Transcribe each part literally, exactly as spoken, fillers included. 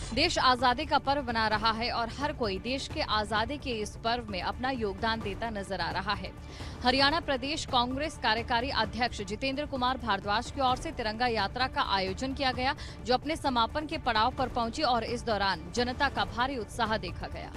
देश आजादी का पर्व बना रहा है और हर कोई देश के आजादी के इस पर्व में अपना योगदान देता नजर आ रहा है। हरियाणा प्रदेश कांग्रेस कार्यकारी अध्यक्ष जितेंद्र कुमार भारद्वाज की ओर से तिरंगा यात्रा का आयोजन किया गया, जो अपने समापन के पड़ाव पर पहुंची और इस दौरान जनता का भारी उत्साह देखा गया।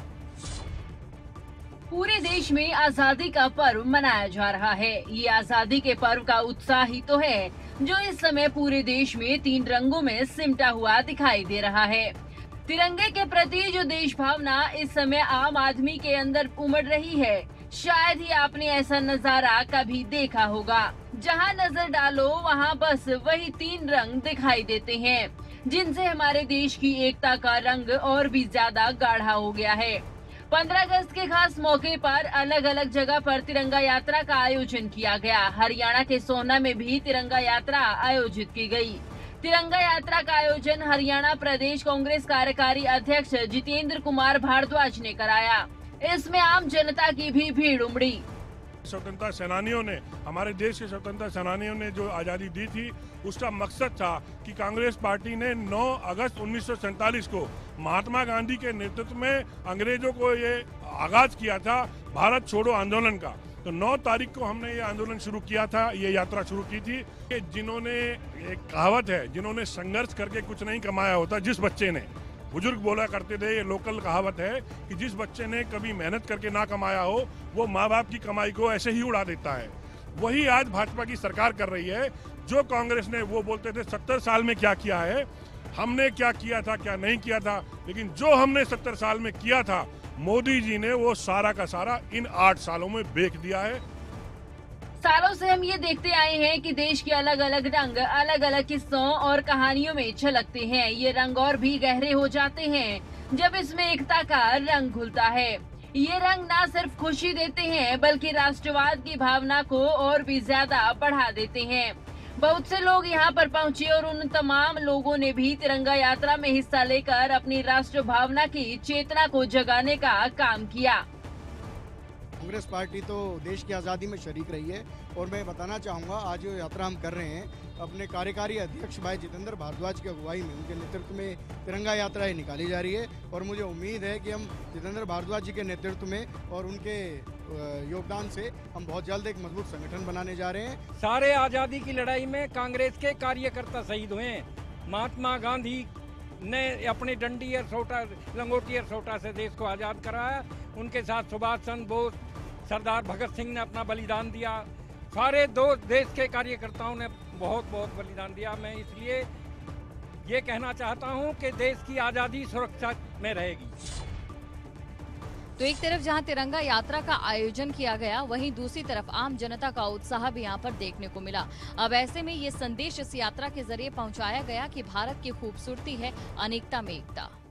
पूरे देश में आजादी का पर्व मनाया जा रहा है। ये आजादी के पर्व का उत्साह ही तो है जो इस समय पूरे देश में तीन रंगों में सिमटा हुआ दिखाई दे रहा है। तिरंगे के प्रति जो देश भावना इस समय आम आदमी के अंदर उमड़ रही है, शायद ही आपने ऐसा नजारा कभी देखा होगा। जहां नजर डालो वहां बस वही तीन रंग दिखाई देते हैं, जिनसे हमारे देश की एकता का रंग और भी ज्यादा गाढ़ा हो गया है। पंद्रह अगस्त के खास मौके पर अलग अलग जगह पर तिरंगा यात्रा का आयोजन किया गया। हरियाणा के सोहना में भी तिरंगा यात्रा आयोजित की गई। तिरंगा यात्रा का आयोजन हरियाणा प्रदेश कांग्रेस कार्यकारी अध्यक्ष जितेंद्र कुमार भारद्वाज ने कराया। इसमें आम जनता की भी भीड़ उमड़ी। स्वतंत्रता सेनानियों ने, हमारे देश के स्वतंत्रता सेनानियों ने जो आज़ादी दी थी, उसका मकसद था कि कांग्रेस पार्टी ने नौ अगस्त उन्नीस सौ सैंतालीस को महात्मा गांधी के नेतृत्व में अंग्रेजों को ये आगाज किया था भारत छोड़ो आंदोलन का। तो नौ तारीख को हमने ये आंदोलन शुरू किया था, ये यात्रा शुरू की थी। कि जिन्होंने, एक कहावत है, जिन्होंने संघर्ष करके कुछ नहीं कमाया होता, जिस बच्चे ने, बुजुर्ग बोला करते थे, ये लोकल कहावत है कि जिस बच्चे ने कभी मेहनत करके ना कमाया हो वो माँ बाप की कमाई को ऐसे ही उड़ा देता है। वही आज भाजपा की सरकार कर रही है। जो कांग्रेस ने, वो बोलते थे सत्तर साल में क्या किया है, हमने क्या किया था, क्या नहीं किया था, लेकिन जो हमने सत्तर साल में किया था, मोदी जी ने वो सारा का सारा इन आठ सालों में बेच दिया है। सालों से हम ये देखते आए हैं कि देश के अलग अलग रंग अलग अलग किस्सों और कहानियों में झलकते हैं। ये रंग और भी गहरे हो जाते हैं जब इसमें एकता का रंग घुलता है। ये रंग ना सिर्फ खुशी देते हैं बल्कि राष्ट्रवाद की भावना को और भी ज्यादा बढ़ा देते हैं। बहुत से लोग यहाँ पर पहुँचे और उन तमाम लोगों ने भी तिरंगा यात्रा में हिस्सा लेकर अपनी राष्ट्र भावना की चेतना को जगाने का काम किया। कांग्रेस पार्टी तो देश की आज़ादी में शरीक रही है और मैं बताना चाहूँगा, आज जो यात्रा हम कर रहे हैं अपने कार्यकारी अध्यक्ष भाई जितेंद्र भारद्वाज की अगुवाई में, उनके नेतृत्व में तिरंगा यात्रा निकाली जा रही है और मुझे उम्मीद है कि हम जितेंद्र भारद्वाज जी के नेतृत्व में और उनके योगदान से हम बहुत जल्द एक मजबूत संगठन बनाने जा रहे हैं। सारे आज़ादी की लड़ाई में कांग्रेस के कार्यकर्ता शहीद हुए। महात्मा गांधी ने अपने डंडी और सोटा, लंगोटी और सोटा से देश को आज़ाद कराया। उनके साथ सुभाष चंद्र बोस, सरदार भगत सिंह ने अपना बलिदान दिया। सारे दो देश के कार्यकर्ताओं ने बहुत बहुत बलिदान दिया। मैं इसलिए ये कहना चाहता हूं कि देश की आज़ादी सुरक्षा में रहेगी। तो एक तरफ जहां तिरंगा यात्रा का आयोजन किया गया, वहीं दूसरी तरफ आम जनता का उत्साह भी यहां पर देखने को मिला। अब ऐसे में ये संदेश इस यात्रा के जरिए पहुंचाया गया कि भारत की खूबसूरती है अनेकता में एकता।